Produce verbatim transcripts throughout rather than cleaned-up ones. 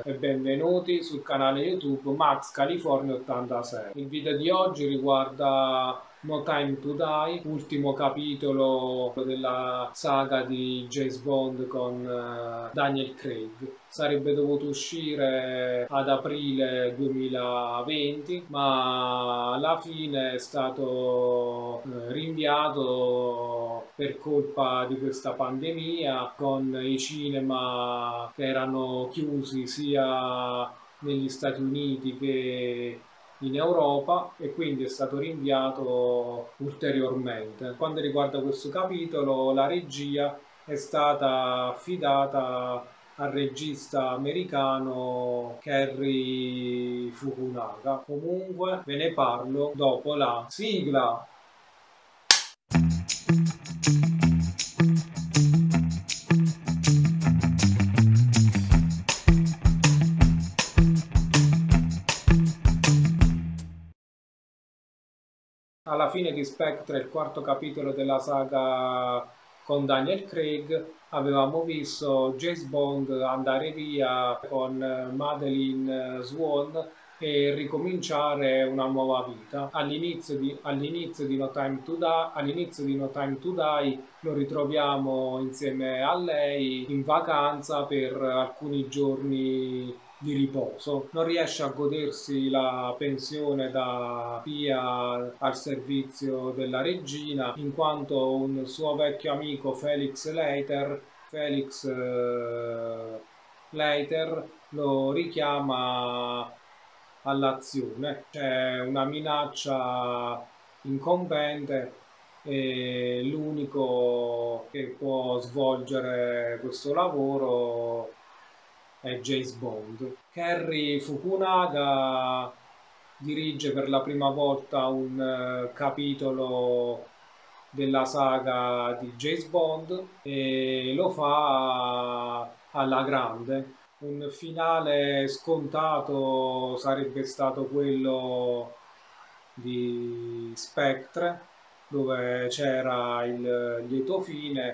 e benvenuti sul canale YouTube Max California ottantasei. Il video di oggi riguarda No Time to Die, ultimo capitolo della saga di James Bond con uh, Daniel Craig. Sarebbe dovuto uscire ad aprile duemilaventi, ma alla fine è stato uh, rinviato per colpa di questa pandemia, con i cinema che erano chiusi sia negli Stati Uniti che in Europa, e quindi è stato rinviato ulteriormente. Per quanto riguarda questo capitolo, la regia è stata affidata al regista americano Cary Fukunaga. Comunque ve ne parlo dopo la sigla. Alla fine di Spectre, il quarto capitolo della saga con Daniel Craig, avevamo visto James Bond andare via con Madeleine Swan e ricominciare una nuova vita. All'inizio di, all'inizio di No Time to Die, all'inizio di No Time to Die lo ritroviamo insieme a lei in vacanza per alcuni giorni di riposo. Non riesce a godersi la pensione da spia al servizio della regina, in quanto un suo vecchio amico Felix Leiter, Felix eh, Leiter lo richiama all'azione. C'è una minaccia incombente e l'unico che può svolgere questo lavoro è James Bond. Cary Fukunaga dirige per la prima volta un uh, capitolo della saga di James Bond e lo fa alla grande. Un finale scontato sarebbe stato quello di Spectre, dove c'era il lieto fine,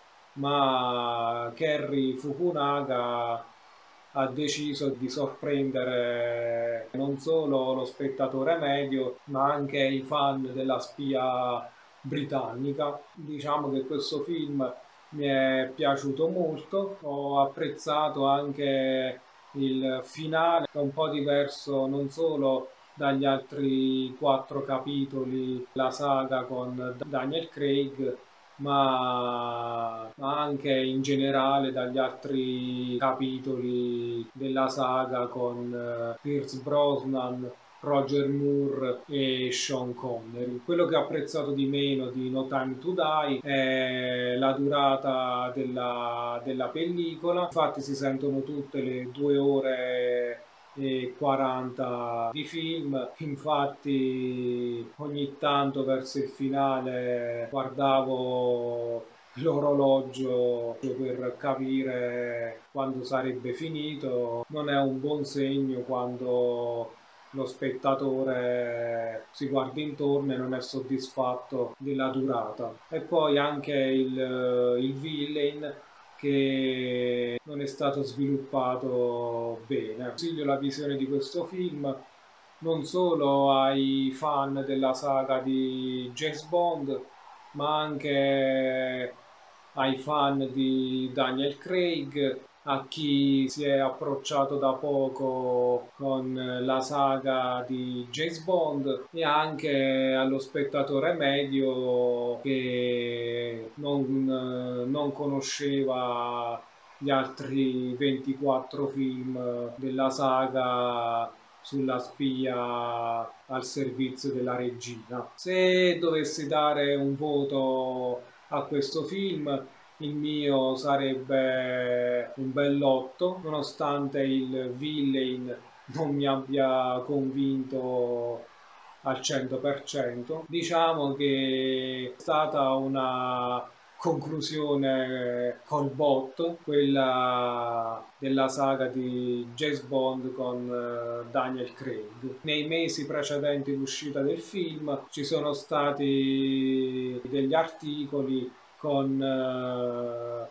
ma Cary Fukunaga ha deciso di sorprendere non solo lo spettatore medio, ma anche i fan della spia britannica. Diciamo che questo film mi è piaciuto molto, ho apprezzato anche il finale, che è un po' diverso non solo dagli altri quattro capitoli della saga con Daniel Craig, ma anche in generale dagli altri capitoli della saga con Pierce Brosnan, Roger Moore e Sean Connery. Quello che ho apprezzato di meno di No Time to Die è la durata della, della pellicola. Infatti si sentono tutte le due ore e quaranta di film. Infatti ogni tanto verso il finale guardavo l'orologio per capire quando sarebbe finito. Non è un buon segno quando lo spettatore si guarda intorno e non è soddisfatto della durata. E poi anche il, il villain, che non è stato sviluppato bene. Consiglio la visione di questo film non solo ai fan della saga di James Bond, ma anche ai fan di Daniel Craig, a chi si è approcciato da poco con la saga di James Bond, e anche allo spettatore medio che non, non conosceva gli altri ventiquattro film della saga sulla spia al servizio della regina. Se dovessi dare un voto a questo film, il mio sarebbe un bell'otto, nonostante il villain non mi abbia convinto al cento per cento. Diciamo che è stata una conclusione col botto, quella della saga di James Bond con Daniel Craig. Nei mesi precedenti l'uscita del film ci sono stati degli articoli con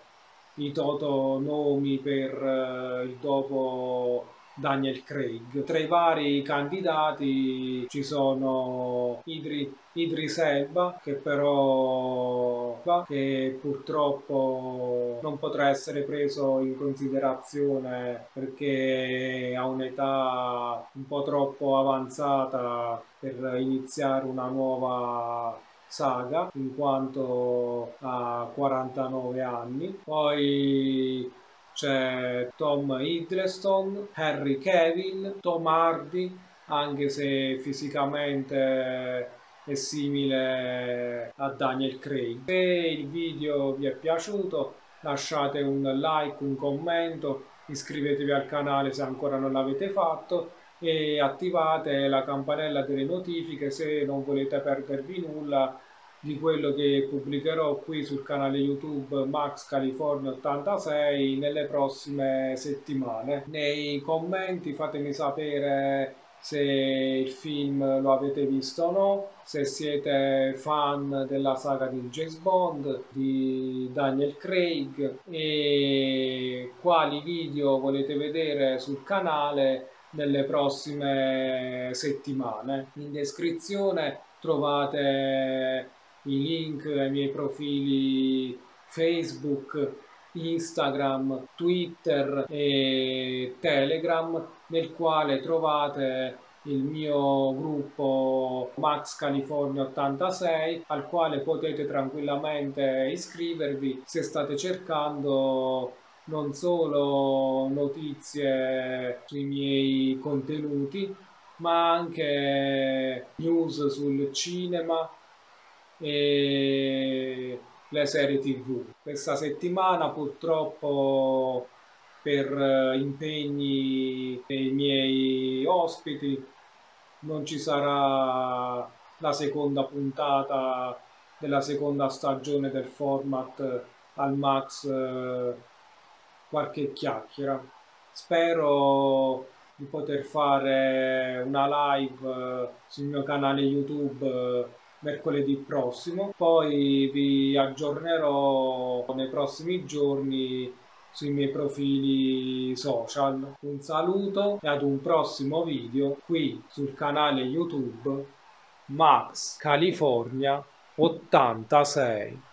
i toto nomi per eh, il dopo Daniel Craig. Tra i vari candidati ci sono Idri, Idris Elba, che però che purtroppo non potrà essere preso in considerazione perché ha un'età un po' troppo avanzata per iniziare una nuova saga, in quanto ha quarantanove anni. Poi c'è Tom Hiddleston, Henry Cavill, Tom Hardy, anche se fisicamente è simile a Daniel Craig. Se il video vi è piaciuto, lasciate un like, un commento, iscrivetevi al canale se ancora non l'avete fatto e attivate la campanella delle notifiche se non volete perdervi nulla di quello che pubblicherò qui sul canale YouTube Max California ottantasei nelle prossime settimane. Nei commenti fatemi sapere se il film lo avete visto o no, se siete fan della saga di James Bond, di Daniel Craig e quali video volete vedere sul canale nelle prossime settimane. In descrizione trovate i link ai miei profili Facebook, Instagram, Twitter e Telegram, nel quale trovate il mio gruppo Max California ottantasei, al quale potete tranquillamente iscrivervi se state cercando non solo notizie sui miei contenuti, ma anche news sul cinema e le serie tivù. Questa settimana purtroppo per impegni dei miei ospiti non ci sarà la seconda puntata della seconda stagione del format al Max eh, qualche chiacchiera. Spero di poter fare una live eh, sul mio canale YouTube eh, mercoledì prossimo, poi vi aggiornerò nei prossimi giorni sui miei profili social. Un saluto e ad un prossimo video qui sul canale YouTube Max California ottantasei.